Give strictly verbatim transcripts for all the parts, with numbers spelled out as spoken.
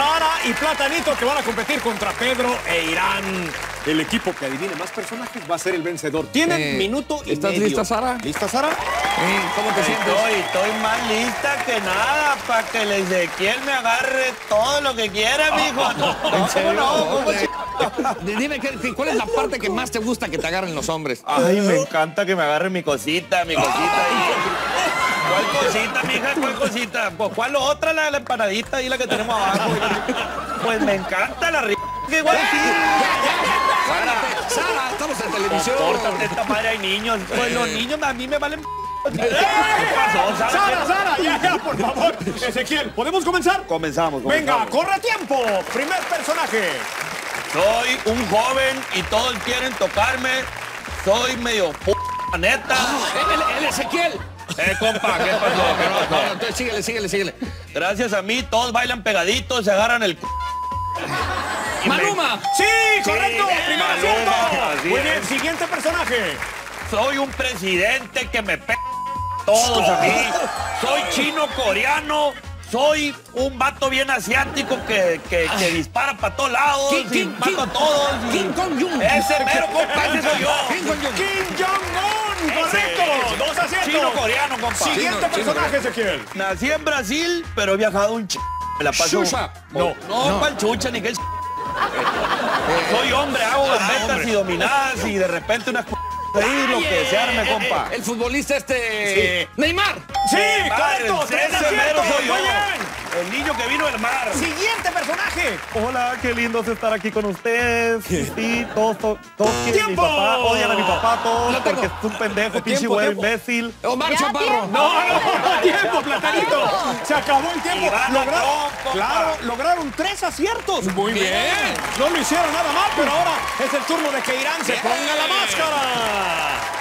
Sara y Platanito, que van a competir contra Pedro e Irán. El equipo que adivine más personajes va a ser el vencedor. Tienen Eh, minuto y ¿estás medio. lista, Sara? ¿Lista, Sara? Sí, ¿cómo te sientes? Estoy, estoy más lista que nada para que el Ezequiel me agarre todo lo que quiera, mijo. No, ¿En serio? no, ¿cómo Eh, Dime, ¿qué- ¿cuál es la parte que más te gusta que te agarren los hombres? Ay, me encanta que me agarre mi cosita, mi cosita ahí. ¿Cuál cosita, mija? ¿Cuál cosita? Pues, ¿cuál otra? La, la empanadita ahí, la que tenemos abajo. Pues me encanta la r... que igual sí. Sara, Sara, estamos en televisión. Compórtate, esta madre, hay niños. Pues los niños a mí me valen... ¿Qué pasó, Sara? Sara, Sara, ya, ya, por favor. Ezequiel, ¿podemos comenzar? Comenzamos, Venga, comenzamos. corre tiempo. Primer personaje. Soy un joven y todos quieren tocarme. Soy medio p***, neta. El, el Ezequiel. Eh, compa, ¿qué pasó? ¿Qué No, pasó? no, entonces síguele, síguele, síguele. Gracias a mí, todos bailan pegaditos, se agarran el c... y me- ¡Maluma! Sí, correcto. Sí, Primer Maluma, acierto. así Muy es. bien, siguiente personaje. Soy un presidente que me pe... todos a mí. Soy chino coreano. Soy un vato bien asiático que, que, que dispara para todos lados King, y King, mato King. a todos. y- King Jong-un. Ese mero, compa, ese soy yo. Kim Jong-un. Kim Jong-un, Ese, correcto. ese. Dos aciertos. Chino coreano, compa. Siguiente Chino, chino, personaje, Ezequiel. Nací en Brasil, pero he viajado un ch... Me la paso... Xuxa. No, no, No. pa'l chucha, ni que el ch... Soy hombre, hago gambetas hombre. y dominadas y de repente unas c... ahí lo que se arme, compa. El futbolista este... Neymar. Sí, Madre, correcto. Tres ese mero aciertos. soy yo. Muy bien. El niño que vino del mar. Siguiente personaje. Hola, qué lindo es estar aquí con ustedes. Sí, todos, todos, todos quieren a mi ¡Tiempo! papá, odian a mi papá, todos, Lo tengo. porque es un pendejo, pinche Tiempo, güey, tiempo. imbécil. Omar Ya, Chaparro. tiempo. No, no, tiempo, Platanito. Se acabó el tiempo. Iván Lograron, Trompo, claro, pa. lograron tres aciertos. Muy bien. No lo hicieron nada mal, pero ahora es el turno de que Irán se ponga la máscara.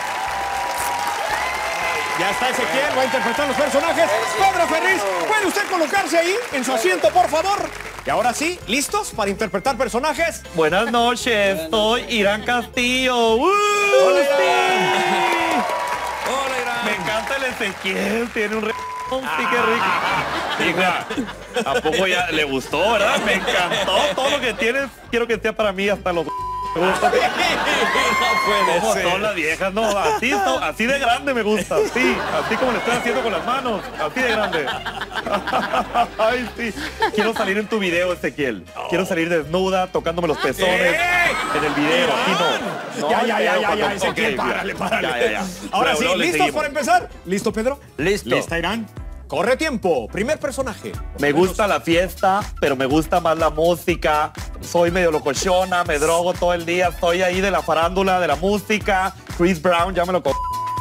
Ya está Ezequiel, va a interpretar los personajes. Pedro Ferriz, ¿puede usted colocarse ahí en su asiento, por favor? Y ahora sí, ¿listos para interpretar personajes? Buenas noches, soy Irán Castillo. ¡Uh! Hola, Sí. Hola, Irán. Me encanta el Ezequiel, tiene un re... Sí, qué rico. Hija, ¿a poco ya le gustó, verdad? Me encantó todo lo que tienes. Quiero que sea para mí hasta los... Me gusta. No ¿Cómo puede son ser. las viejas? No, así, so- así de grande me gusta, así, así como le estoy haciendo con las manos, así de grande. Ay, sí. Quiero salir en tu video, Ezequiel. Quiero salir desnuda, tocándome los pezones ¡Eh! en el video, aquí no. No, Ya, hay ya, ya, video ya, cuando- ya, Ezequiel, ok, párale, párale. Ya, ya, ya. Ahora Luego, sí, luego le ¿listos seguimos. para empezar? ¿Listo, Pedro? Listo. ¿Lista, Irán? Corre tiempo. Primer personaje. Me gusta la fiesta, pero me gusta más la música. Soy medio locochona, me drogo todo el día. Estoy ahí de la farándula, de la música. Chris Brown, ya me lo co...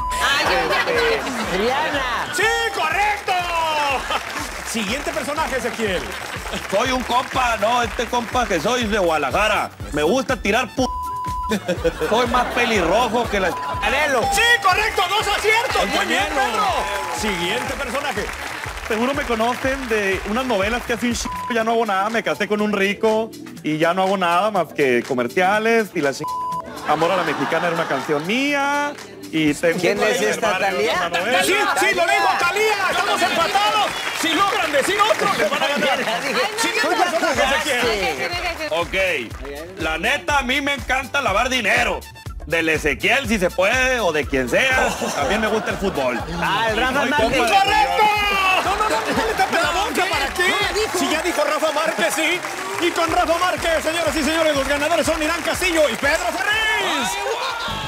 Rihanna. ¡Sí, correcto! Siguiente personaje, Ezequiel. Soy un compa, no, este compa que soy de Guadalajara. Me gusta tirar pu... Soy más pelirrojo que la... Canelo. ¡Sí, correcto! ¡Dos aciertos! El ¡Muy bien, Canelo. Pedro! Siguiente personaje. Seguro me conocen de unas novelas que hace un ch... Ya no hago nada, me casé con un rico y ya no hago nada más que comerciales y la ch... Amor a la Mexicana era una canción mía y tengo... ¿Quién es Ay, esta, hermano, Talía? una novela. ¡Sí, sí, lo dijo Talía! ¡Estamos empatados! Si logran decir otro, les van a ganar. Siguiente personaje, Ezequiel. Ok, la neta a mí me encanta lavar dinero. Del Ezequiel si se puede o de quien sea. También me gusta el fútbol. Ah, el Rafa Soy Márquez. compa de- ¡Correcto! No, no, no, no le tapen la boca, ¿para qué? No lo dijo. Si ya dijo Rafa Márquez, sí. Y con Rafa Márquez, señoras y señores, los ganadores son Irán Castillo y Pedro Ferriz.